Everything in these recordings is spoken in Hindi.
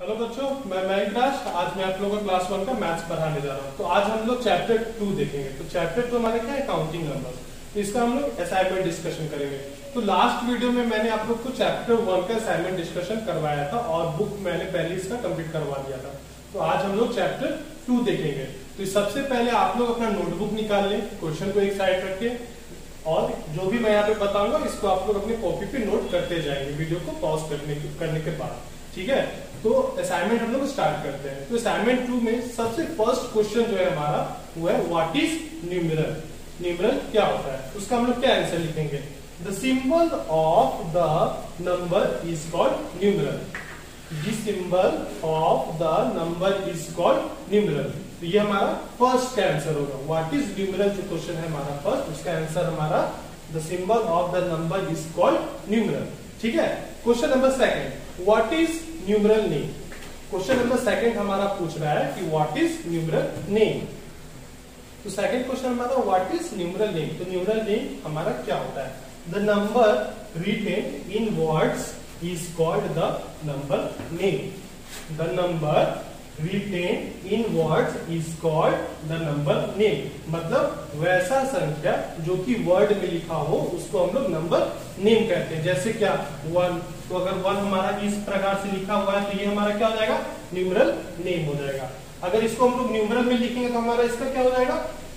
हेलो बच्चों, मैं मयंक। आज मैं आप लोगों को क्लास 1 का मैथ्स पढ़ाने जा रहा हूँ। तो आज हम लोग चैप्टर 2 देखेंगे। तो चैप्टर 2 हमारे क्या है, काउंटिंग नंबर्स। तो इसका हम लोग असाइनमेंट डिस्कशन करेंगे। तो लास्ट वीडियो में मैंने आप लोग को चैप्टर 1 का असाइनमेंट डिस्कशन करवाया था और बुक मैंने पहले इसका कंप्लीट करवा दिया था। तो आज हम लोग चैप्टर 2 देखेंगे। तो सबसे पहले आप लोग अपना नोटबुक निकाल लें, क्वेश्चन को एक साइड रख के, और जो भी मैं यहाँ पे बताऊंगा इसको आप लोग अपनी कॉपी पे नोट करते जाएंगे वीडियो को पॉज करने के बाद। ठीक है, तो असाइनमेंट हम लोग स्टार्ट करते हैं। तो असाइनमेंट 2 में सबसे फर्स्ट क्वेश्चन जो है हमारा वो है व्हाट इज न्यूमेरल। न्यूमेरल क्या होता है, उसका हम लोग क्या आंसर लिखेंगे। The symbol of the number is called numeral. The symbol of the number is called numeral. तो ये हमारा फर्स्ट आंसर होगा। व्हाट इज न्यूमेरल जो क्वेश्चन है हमारा फर्स्ट, उसका आंसर हमारा the symbol of the number is called numeral. ठीक है, question number second, what is numeral name. Question number second हमारा पूछ रहा है कि व्हाट इज न्यूमेरल नेम। तो सेकंड क्वेश्चन हमारा व्हाट इज न्यूमेरल नेम। तो न्यूमेरल नेम हमारा क्या होता है। The number written in words is called the number name. The number written in words is called the number name. मतलब वैसा संख्या जो कि वर्ड में लिखा हो उसको हम लोग नंबर नेम कहते हैं। जैसे क्या 1, तो अगर 1 हमारा इस प्रकार से लिखा हुआ है तो ये हमारा क्या हो जाएगा, न्यूमेरल नेम हो जाएगा। अगर इसको हम लोग न्यूमेरल में लिखेंगे तो हमारा इसका क्या हो जाएगा,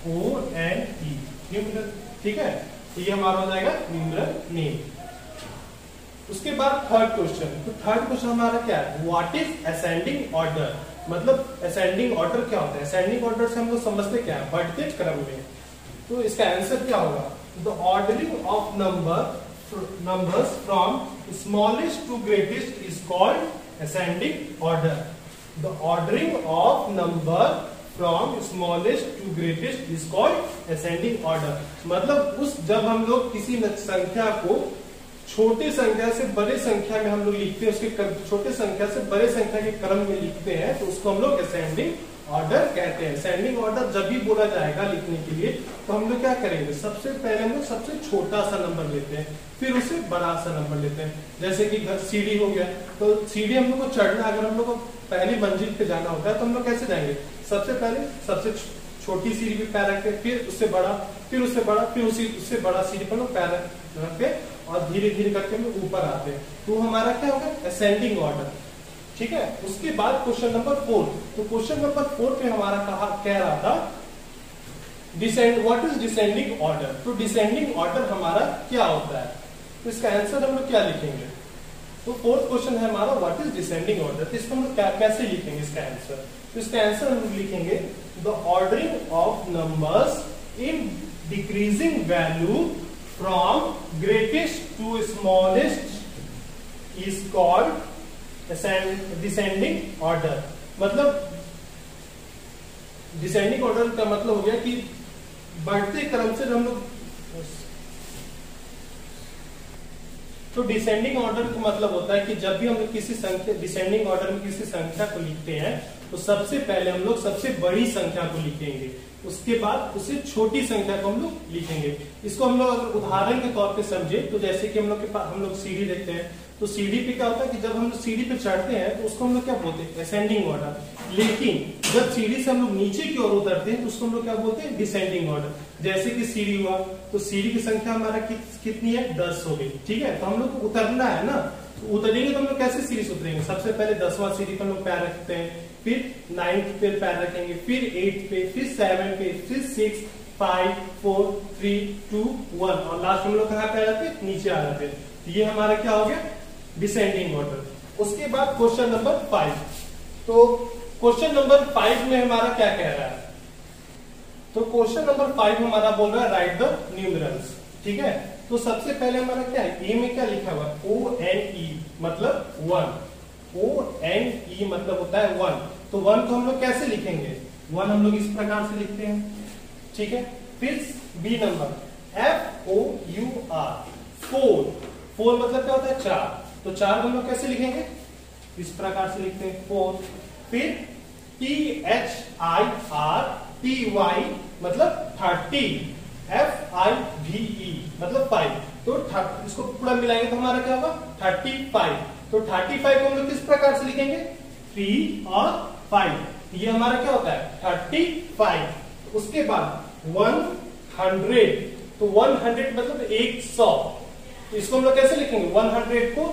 ONE न्यूमेरल। ठीक है, तो ये हमारा हो जाएगा न्यूमेरल नेम। उसके बाद थर्ड क्वेश्चन, तो थर्ड क्वेश्चन हमारा क्या है, व्हाट इज असेंडिंग ऑर्डर। मतलब असेंडिंग ऑर्डर क्या होता है। असेंडिंग ऑर्डर से हम लोग समझते क्या है, बढ़ते क्रम में। तो इसका आंसर क्या होगा, the ordering of numbers from smallest to greatest is called ascending order. The ordering of number from smallest to greatest is called ascending order. मतलब जब हम लोग किसी संख्या को छोटे संख्या से बड़े संख्या में हम लोग लिखते हैं, उसके छोटे संख्या से बड़े संख्या के क्रम में लिखते हैं, तो उसको हम लोग असेंडिंग ऑर्डर कहते हैं। असेंडिंग ऑर्डर जब भी बोला जाएगा लिखने के लिए तो हम लोग क्या करेंगे, सबसे पहले हम लोग सबसे छोटा सा नंबर लेते हैं, फिर उससे बड़ा सा नंबर लेते हैं। जैसे कि घर सीढ़ी हो गया, तो सीढ़ी हम लोग को चढ़ना, अगर हम लोग को पहली मंजिल पे जाना होता है तो हम लोग कैसे जाएंगे, सबसे पहले सबसे छोटी सीढ़ी पे पैर रखते हैं, फिर उससे बड़ा, फिर उससे बड़ा, फिर उससे बड़ा सीढ़ी पर लोग पैर रखते हैं और धीरे धीरे करके हम लोग ऊपर आते हैं। तो हमारा क्या होगा, असेंडिंग ऑर्डर। ठीक है, उसके बाद क्वेश्चन नंबर 4। तो क्वेश्चन नंबर 4 पे हमारा कह रहा था व्हाट इज डिसेंडिंग ऑर्डर। तो डिसेंडिंग ऑर्डर हमारा क्या होता है, तो इसका आंसर हम लोग क्या लिखेंगे। तो फोर्थ क्वेश्चन है हमारा व्हाट इज डिसेंडिंग ऑर्डर। तो इसको हम लोग कैसे लिखेंगे इसका आंसर। तो इसका आंसर हम लिखेंगे the ordering of numbers in decreasing value from greatest to smallest is called descending order. मतलब डिसेंडिंग ऑर्डर का मतलब हो गया कि बढ़ते क्रम से हम लोग, तो डिसेंडिंग ऑर्डर का मतलब होता है कि जब भी हम लोग किसी संख्या, डिसेंडिंग ऑर्डर में किसी संख्या को लिखते हैं तो सबसे पहले हम लोग सबसे बड़ी संख्या को लिखेंगे, उसके बाद उससे छोटी संख्या को हम लोग लिखेंगे। इसको हम लोग अगर उदाहरण के तौर पे समझे तो जैसे कि हम लोग के पास हम लोग सीढ़ी देखते हैं, तो सीढ़ी पे क्या होता है कि जब हम लोग सीढ़ी पे चढ़ते हैं तो उसको हम लोग क्या बोलते हैं, असेंडिंग ऑर्डर। लेकिन जब सीढ़ी से हम लोग नीचे की ओर उतरते हैं तो उसको हम लोग क्या बोलते हैं, डिसेंडिंग ऑर्डर। जैसे कि सीढ़ी हुआ तो सीढ़ी की संख्या हमारा कितनी है, 10 हो गई। ठीक है, तो हम लोग को उतरना है ना, तो उतरेंगे तो हम लोग कैसे सीढ़ी से उतरेंगे, सबसे पहले 10वां सीढ़ी पर हम लोग पैर रखते हैं, फिर 9th पे पैर रखेंगे, फिर 8th पे, फिर 7 पे, फिर 6, 5, 4, 3, 2, 1 और लास्ट हम लोग कहाँ पे आ जाते हैं, नीचे आ जाते हैं। तो ये हमारा क्या हो गया, डिसेंडिंग ऑर्डर। उसके बाद क्वेश्चन नंबर 5। तो क्वेश्चन नंबर 5 में हमारा क्या कह रहा है, तो क्वेश्चन नंबर 5 हमारा बोल रहा है राइट द न्यूमेरल्स। ठीक है, तो सबसे पहले हमारा क्या है, ए में क्या लिखा हुआ है, ONE मतलब 1। ONE मतलब होता है 1। तो 1 को हम लोग कैसे लिखेंगे, 1 हम लोग इस प्रकार से लिखते हैं। ठीक है, फिर बी नंबर FOUR 4 मतलब क्या होता है, 4। तो 4 हम लोग कैसे लिखेंगे, इस प्रकार से लिखते हैं 4। फिर THIRTY मतलब 30, FIVE मतलब 5। तो इसको पूरा मिलाएंगे तो हमारा क्या होगा, 35। तो 35 को हम लोग किस प्रकार से लिखेंगे, 3 और 5, ये हमारा क्या होता है 35। उसके बाद 100, तो 100 मतलब 100, तो इसको हम लोग कैसे लिखेंगे 100 को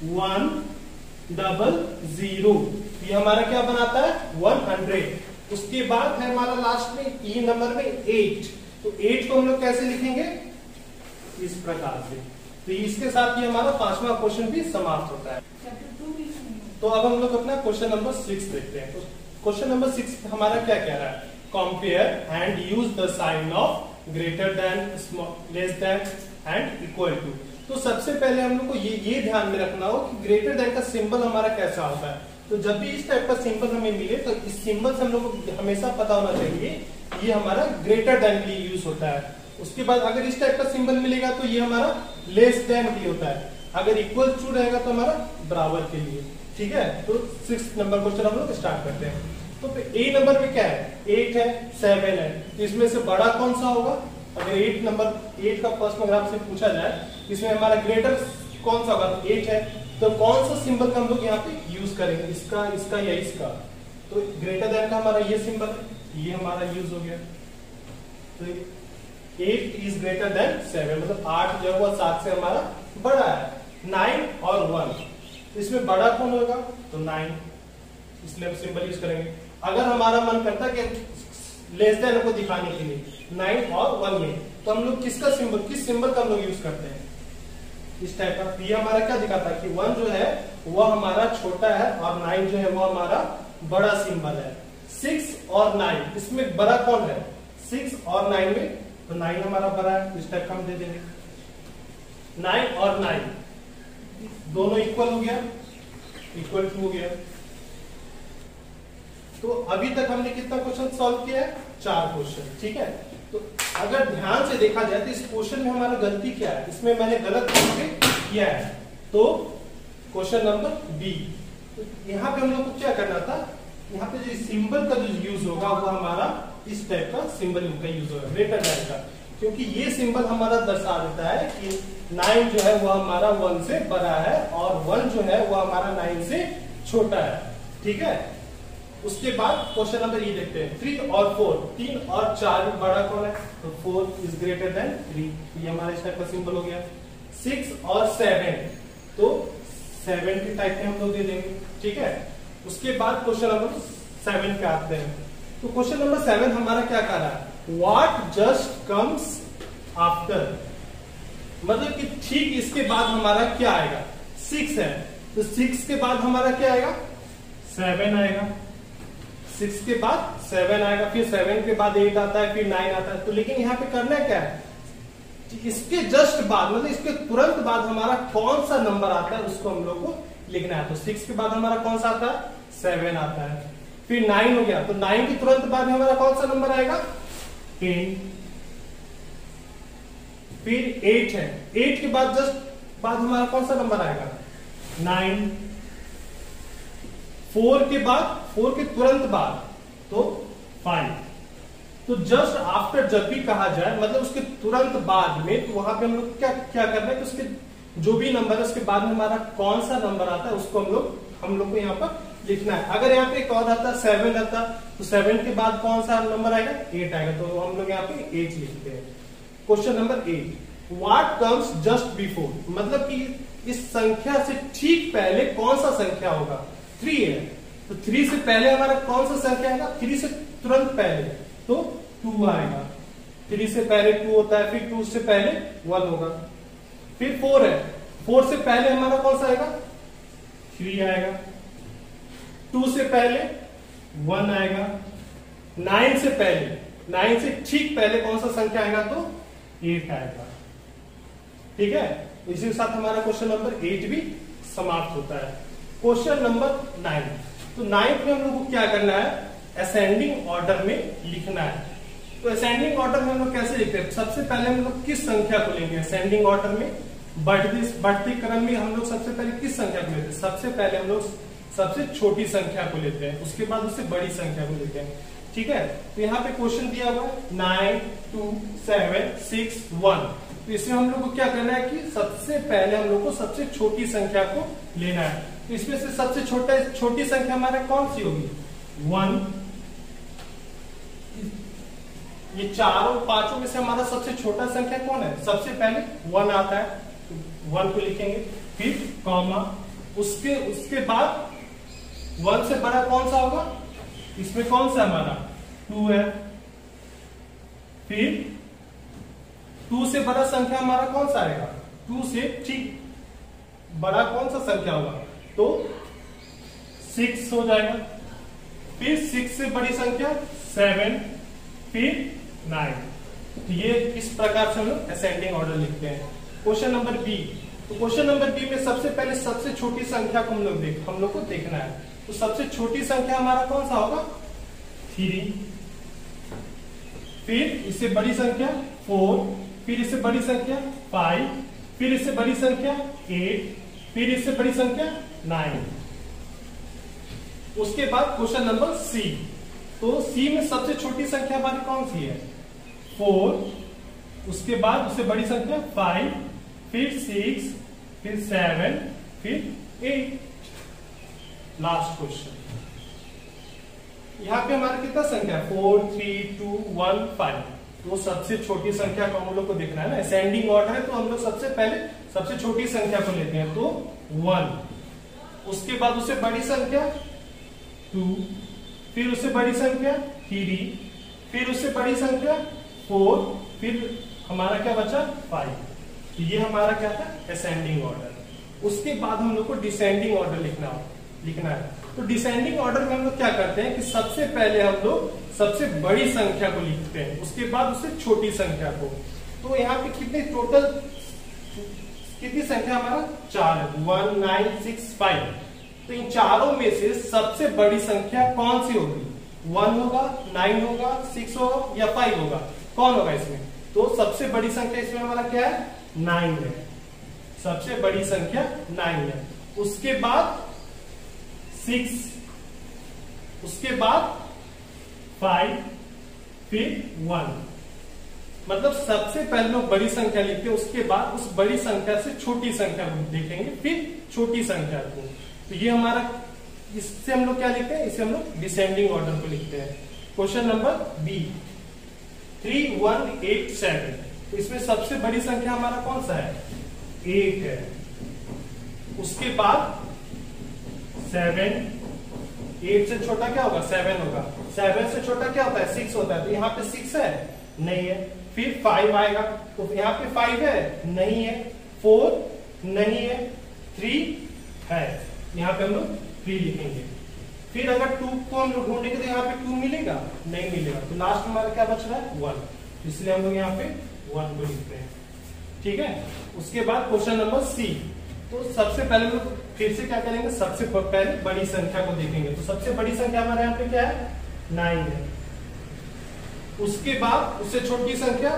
100, ये हमारा क्या बनाता है 100। उसके बाद है हमारा लास्ट में ई नंबर में 8, तो 8 को हम लोग कैसे लिखेंगे इस प्रकार से। तो इसके साथ ही हमारा 5वां क्वेश्चन भी समाप्त होता है। तो अब हम लोग अपना क्वेश्चन नंबर 6 देखते हैं। तो क्वेश्चन नंबर 6 हमारा क्या कह रहा है, compare and use the sign of greater than, less than and equal to. तो सबसे पहले हम लोग को ये ध्यान में रखना हो कि ग्रेटर देन का सिंबल हमारा कैसा होता है। तो जब भी इस टाइप का सिंबल हमें मिले तो इस सिंबल से हम लोग को हमेशा पता होना चाहिए ये हमारा ग्रेटर देन के लिए यूज होता है। उसके बाद अगर इस टाइप का सिंबल मिलेगा तो ये हमारा लेस देन के लिए होता है, अगर इक्वल टू रहेगा तो हमारा बराबर के लिए। ठीक है, तो 6 नंबर क्वेश्चन हम लोग स्टार्ट करते हैं। तो ए नंबर में क्या है 8 है 7 है, तो इसमें से बड़ा कौन सा होगा। अगर 8 का फर्स्ट में आपसे पूछा जाए इसमें हमारा ग्रेटर कौन सा होगा, तो 8 है, तो कौन सा सिंबल का हम लोग यहाँ पे यूज करेंगे, इसका इसका या इसका। तो ग्रेटर देन का हमारा ये सिंबल ये हमारा यूज हो गया। तो 8 इज ग्रेटर देन 7, मतलब 8 जो है 7 से हमारा बड़ा है। 9 और 1, तो इसमें बड़ा कौन होगा, तो 9, इसलिए हम सिंबल यूज करेंगे। अगर हमारा मन करता है कि लेस देन को दिखाने के लिए 9 और 1 में, तो हम लोग किस सिंबल का हम लोग यूज करते हैं इस टाइप का। ये हमारा क्या दिखाता है कि 1 जो है वो हमारा छोटा है और 9 जो है वो हमारा बड़ा सिंबल है। 6 और 9, इसमें बड़ा कौन है 6 और 9 में, तो 9 हमारा बड़ा है, इस टाइप का हम दे देंगे। 9 और 9 दोनों इक्वल हो गया, इक्वल टू हो गया। तो अभी तक हमने कितना क्वेश्चन सॉल्व किया है 4 क्वेश्चन। ठीक है, तो अगर ध्यान से देखा जाए तो इस क्वेश्चन में हमारा गलती क्या है, इसमें मैंने गलत किया है। तो क्वेश्चन नंबर बी, तो यहाँ पे हम लोग को क्या करना था, यहाँ पे जो सिंबल का जो यूज होगा वो हमारा इस टाइप का सिंबल का यूज होगा ग्रेटर देन का, क्योंकि ये सिंबल हमारा दर्शा देता है कि 9 जो है वो हमारा 1 से बड़ा है और 1 जो है वो हमारा 9 से छोटा है। ठीक है, उसके बाद क्वेश्चन नंबर ये देखते हैं 3 और 4, 3 और 4 में बड़ा कौन है, तो 4 इज ग्रेटर देन 3, ये हमारा इस टाइप का सिंबल हो गया। 6 और 7, तो 7 के टाइप के हम लोग दे देंगे। ठीक है, उसके बाद क्वेश्चन नंबर 7 पे आते हैं। तो क्वेश्चन नंबर 7 हमारा क्या कह रहा है, व्हाट जस्ट कम्स आफ्टर, मतलब कि ठीक इसके बाद हमारा क्या आएगा 6 है, तो 6 के बाद हमारा क्या आएगा 7 आएगा, 6 के बाद 7 आएगा, फिर 7 के बाद 8 आता है, फिर 9 आता है। तो लेकिन यहाँ पे करना क्या है, इसके जस्ट बाद मतलब इसके तुरंत बाद हमारा कौन सा नंबर आता है उसको हम लोग को लिखना है। तो 6 के बाद हमारा कौन सा आता है 7 आता है, फिर 9 हो गया, तो 9 के तुरंत बाद हमारा कौन सा नंबर आएगा 10, फिर 8 है, 8 के बाद जस्ट बाद हमारा कौन सा नंबर आएगा 9, 4 के बाद 4 के तुरंत बाद तो 5। तो जस्ट आफ्टर जब भी कहा जाए मतलब उसके तुरंत बाद में, तो वहां पे हम लोग क्या करना है कि उसके जो भी नंबर है उसके बाद में हमारा कौन सा नंबर आता है उसको हम लोग को यहाँ पर लिखना है। अगर यहाँ पे एक और आता 7 आता, तो 7 के बाद कौन सा नंबर आएगा 8 आएगा, तो हम लोग यहाँ पे 8 लिखते हैं। Question number 8, what comes just before, मतलब कि इस संख्या से ठीक पहले कौन सा संख्या होगा 3 है, तो 3 से पहले हमारा कौन सा संख्या आएगा 3 से तुरंत पहले, तो 2 आएगा। 3 से पहले 2 होता है, फिर 2 से पहले 1 होगा, फिर 4 है, 4 से पहले हमारा कौन सा आएगा 3 आएगा, 2 से पहले 1 आएगा, 9 से पहले 9 से ठीक पहले कौन सा संख्या आएगा तो 8 आएगा। ठीक है, इसी के साथ हमारा क्वेश्चन नंबर 8 भी समाप्त होता है। क्वेश्चन नंबर 9, तो 9 में हम लोग को क्या करना है असेंडिंग ऑर्डर में लिखना है। तो असेंडिंग ऑर्डर में हम लोग कैसे लिखते हैं, सबसे पहले हम लोग किस संख्या को लेंगे असेंडिंग ऑर्डर में, बढ़ते क्रम में हम लोग सबसे पहले किस संख्या को लेते हैं, सबसे पहले हम लोग सबसे छोटी संख्या को लेते हैं, उसके बाद उससे बड़ी संख्या को लेते हैं। ठीक है, तो यहाँ पे क्वेश्चन दिया हुआ है 9 2 7 6 1, तो इसमें हम लोग को क्या करना है कि सबसे पहले हम लोग को सबसे छोटी संख्या को लेना है। तो तो इसमें से सबसे छोटी संख्या हमारा कौन सी होगी? 1। ये चारों पांचों में से हमारा सबसे छोटा संख्या कौन है? सबसे पहले 1 आता है, 1 को लिखेंगे, फिर कॉमा, उसके बाद 1 से बड़ा कौन सा होगा? इसमें कौन सा हमारा 2 है, फिर 2 से बड़ा संख्या हमारा कौन सा आएगा? 2 से ठीक बड़ा कौन सा संख्या होगा? तो 6 हो जाएगा, फिर 6 से बड़ी संख्या 7, फिर 9। तो ये इस प्रकार से हम लोग असेंडिंग ऑर्डर लिखते हैं। क्वेश्चन नंबर बी, तो क्वेश्चन नंबर बी में सबसे पहले सबसे छोटी संख्या को हम लोग को देखना है। तो सबसे छोटी संख्या हमारा कौन सा होगा? 3, फिर इससे बड़ी संख्या 4, फिर इससे बड़ी संख्या 5, फिर इससे बड़ी संख्या 8, फिर इससे बड़ी संख्या 9। उसके बाद क्वेश्चन नंबर सी, तो सी में सबसे छोटी संख्या हमारी कौन सी है? 4, उसके बाद उससे बड़ी संख्या 5, फिर 6, फिर 7, फिर 8। लास्ट क्वेश्चन, यहाँ पे हमारा कितना संख्या है? 4, 3, 2, 1, 5। तो सबसे छोटी संख्या को हम लोग को देखना है ना, असेंडिंग ऑर्डर है, तो हम लोग सबसे पहले सबसे छोटी संख्या को लेते हैं, तो 1, उसके बाद उससे बड़ी संख्या 2, फिर उससे बड़ी संख्या 3, फिर उससे बड़ी संख्या 4, फिर हमारा क्या बचा? 5। तो ये हमारा क्या था? Ascending order. उसके बाद हम लोग को डिसेंडिंग ऑर्डर लिखना है। तो डिसेंडिंग ऑर्डर में हम लोग क्या करते हैं कि सबसे पहले हम लोग सबसे बड़ी संख्या को लिखते हैं, उसके बाद उससे छोटी संख्या को। तो यहाँ पे कितने टोटल कितनी संख्या हमारा? 4 है, 1, 9, 6, 5। तो इन चारों में से सबसे बड़ी संख्या कौन सी होगी? 1 होगा, 9 होगा, 6 होगा या 5 होगा? कौन होगा इसमें? तो सबसे बड़ी संख्या इसमें हमारा क्या है? 9 है। सबसे बड़ी संख्या 9 है। उसके बाद 6, उसके बाद 5, फिर 1। मतलब सबसे पहले लोग बड़ी संख्या लिखते हैं, उसके बाद उस बड़ी संख्या से छोटी संख्या को देखेंगे, फिर छोटी संख्या को। तो ये हमारा, इससे हम लोग क्या लिखते हैं? इसे हम लोग डिसेंडिंग ऑर्डर को लिखते हैं। Question number B, 3, 1, 8, 7। तो इसमें सबसे बड़ी संख्या हमारा कौन सा है? 8 है। उसके बाद 7, 8 से छोटा क्या होगा? 7 होगा। 7 से छोटा क्या होता है? 6 होता है। तो यहाँ पे 6 है? नहीं है। फिर 5 आएगा, तो यहाँ पे 5 है? नहीं है। 4 नहीं है। 3 है, यहाँ पे हम लोग 3 लिखेंगे। फिर अगर 2 को हम लोग ढूंढेंगे तो यहाँ पे 2 मिलेगा? नहीं मिलेगा। तो लास्ट हमारा क्या बच रहा है? 1। इसलिए हम लोग यहाँ पे 1 को लिखते हैं। ठीक है। उसके बाद क्वेश्चन नंबर सी, तो सबसे पहले हम लोग फिर से क्या करेंगे? सबसे पहले बड़ी संख्या को देखेंगे। तो सबसे बड़ी संख्या हमारे यहाँ पे क्या है? 9 है। उसके बाद उससे छोटी संख्या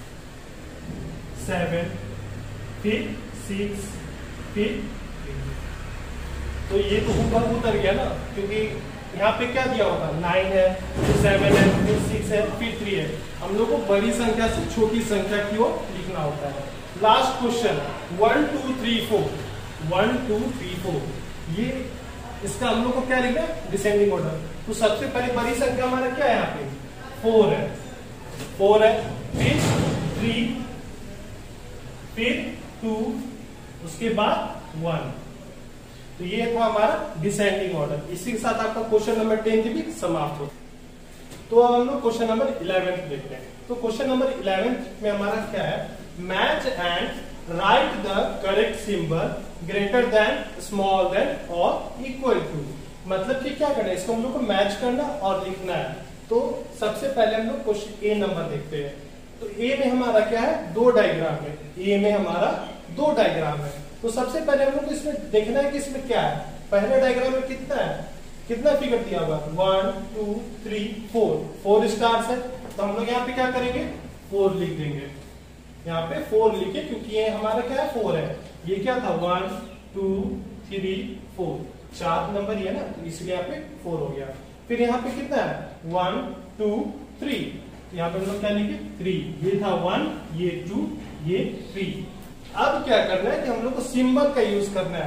7, फिर 6, फिर 3। तो ये तो ऊपर उतर गया ना, क्योंकि यहाँ पे क्या दिया होगा? 9 है, फिर 7 है, फिर 6 है, फिर 3 है। हम लोग को बड़ी संख्या से छोटी संख्या की ओर लिखना होता है। Last question 1, 2, 3, 4। 1, 2, 3, 4, ये इसका हम लोग को क्या लिखना है? Descending order. तो सबसे पहले बड़ी संख्या हमारा क्या है? यहाँ पे 4 है। 4 है, फिर 3, फिर 2, उसके बाद 1। तो ये था हमारा डिसेंडिंग ऑर्डर। इसी के साथ आपका क्वेश्चन नंबर 10 भी समाप्त हो। तो अब हम लोग क्वेश्चन नंबर 11 देखते हैं। तो क्वेश्चन नंबर 11 में हमारा क्या है? Match and write the correct symbol greater than, small than और इक्वल टू। मतलब कि क्या करना है? इसको हम लोग को मैच करना और लिखना है। तो सबसे पहले हम लोग क्वेश्चन ए नंबर देखते हैं। तो ए में हमारा क्या है? 2 डायग्राम है। ए में हमारा 2 डायग्राम है। तो सबसे पहले हम लोग को इसमें देखना है कि इसमें क्या है। पहले डायग्राम में कितना है? कितना फिगर दिया हुआ? 1, 2, 3, 4 स्टार्स है। तो हम लोग यहाँ पे क्या करेंगे? 4 लिख देंगे। यहाँ पे 4 लिखे, क्योंकि ये हमारा क्या है? 4 है। ये क्या था? 1, 2, 3, 4, 4 नंबर ही है ना, तो इसलिए यहाँ पे 4 हो गया। फिर यहाँ पे कितना है? 1, 2, 3। यहाँ पे हम लोग क्या लिखे? 3। ये था 1, ये 2, ये 3। अब क्या करना है कि हम लोग को सिंबल का यूज करना है।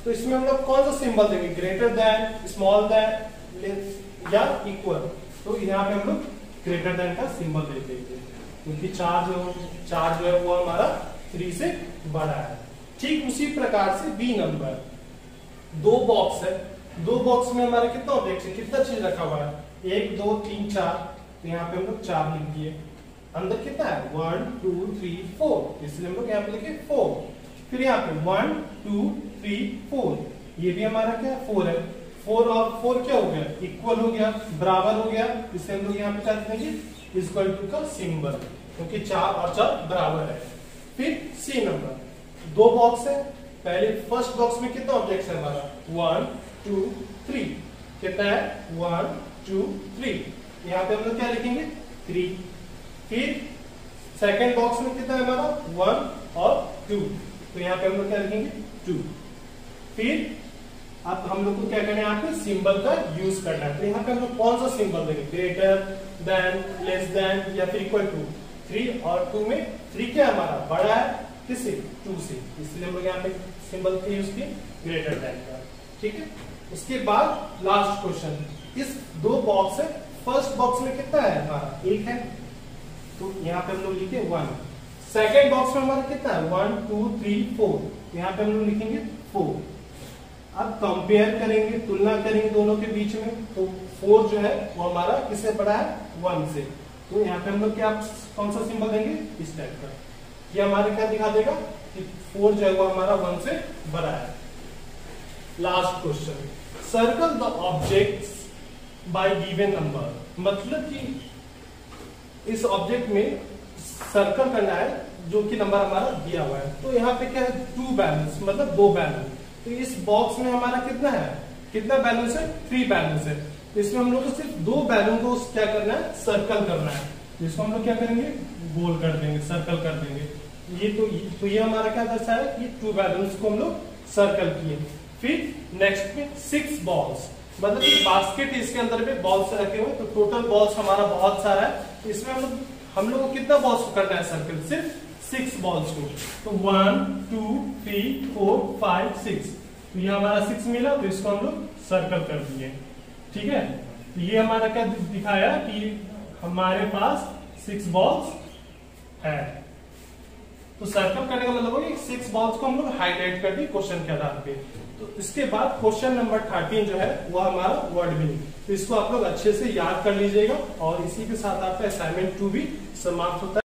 तो इसमें हम लोग कौन सा सिंबल देंगे, ग्रेटर देन, स्मॉल देन या इक्वल। तो यहाँ पे हम लोग ग्रेटर देन का सिंबल दे देंगे, क्योंकि चार जो है वो हमारा 3 से बड़ा है। ठीक उसी प्रकार से बी नंबर, 2 बॉक्स है, 2 बॉक्स में हमारे कितना ऑब्जेक्ट है, कितना चीज रखा हुआ है, 1 2 3 4, तो यहाँ पे हम लोग 4 लिख दिए। अंदर कितना है, 1 2 3 4, इसलिए हम लोग यहाँ पे लिखे 4। फिर यहाँ पे 1 2 3 4, ये भी हमारा क्या है, 4 है। 4 और 4 क्या हो गया, इक्वल हो गया, बराबर हो गया, इसलिए हम लोग यहाँ पे क्या लिखेंगे, इक्वल टू का सिंबल, क्योंकि 4 और 4 बराबर है। फिर सी नंबर, 2 बॉक्स है, पहले फर्स्ट बॉक्स में कितना ऑब्जेक्ट है हमारा, 1 2 3, कितना है 1 2 3, यहाँ पे हम लोग क्या लिखेंगे 3। फिर सेकेंड बॉक्स में कितना है हमारा 1 और 2, तो यहाँ पे हम लोग क्या लिखेंगे 2। फिर अब हम लोग को क्या करना है, यहाँ पे सिंबल का यूज करना है। तो यहाँ पे हम लोग कौन सा सिंबल देंगे, ग्रेटर देन, लेस देन या फिर इक्वल टू। 3 और 2 में 3 क्या हमारा बड़ा है, किससे, 2 से, इसलिए हम लोग यहाँ पे सिंबल का यूज किए ग्रेटर देन का। ठीक है, उसके बाद लास्ट क्वेश्चन, इस 2 बॉक्स है, फर्स्ट बॉक्स में कितना है हमारा 1 है, तो यहाँ पे हम लोग लिखे 1। सेकेंड बॉक्स में हमारा कितना है 1 2 3 4, तो यहाँ पे हम लोग लिखेंगे 4। अब कंपेयर करेंगे, तुलना करेंगे दोनों के बीच में, तो 4 जो है वो हमारा किससे बड़ा है, 1 से। तो यहाँ पे हम लोग क्या, कौन सा सिंबल देंगे, इस टाइप का, ये हमारे क्या दिखा देगा कि 4 जो है वो हमारा 1 से बड़ा है। Last question, circle the objects by given number, मतलब कि इस ऑब्जेक्ट में सर्कल करना है जो कि नंबर हमारा दिया हुआ है। तो यहाँ पे क्या है, 2 बैलेंस, मतलब 2 बैलेंस। तो इस बॉक्स में हमारा कितना है, कितना बैलेंस है, 3 बैलेंस है। तो इसमें हम लोग को सिर्फ 2 बैलून को क्या करना है, सर्कल करना है। तो इसको हम लोग क्या करेंगे, गोल कर देंगे, सर्कल कर देंगे। ये हमारा क्या दर्शाया है कि 2 बैलून्स को हम लोग सर्कल किए। फिर नेक्स्ट में 6 बॉल्स, मतलब बास्केट इसके अंदर में बॉल्स रखे हुए, तो टोटल बॉल्स हमारा बहुत सारा है। इसमें हम लोग को कितना बॉल्स करना है सर्कल, सिर्फ 6 बॉल्स को। तो 1 2 3 4 5 6, तो ये हमारा 6 मिला, तो इसको हम लोग सर्कल कर दिए। ठीक है, तो ये हमारा क्या दिखाया कि हमारे पास 6 बॉल्स है। तो सर्कल करने का मतलब हो कि 6 बॉल्स को हम लोग हाईलाइट कर दी क्वेश्चन के आधार पे। तो इसके बाद क्वेश्चन नंबर 13 जो है वो हमारा वर्ड मीनिंग, तो इसको आप लोग अच्छे से याद कर लीजिएगा, और इसी के साथ आपका असाइनमेंट 2 भी समाप्त होता है।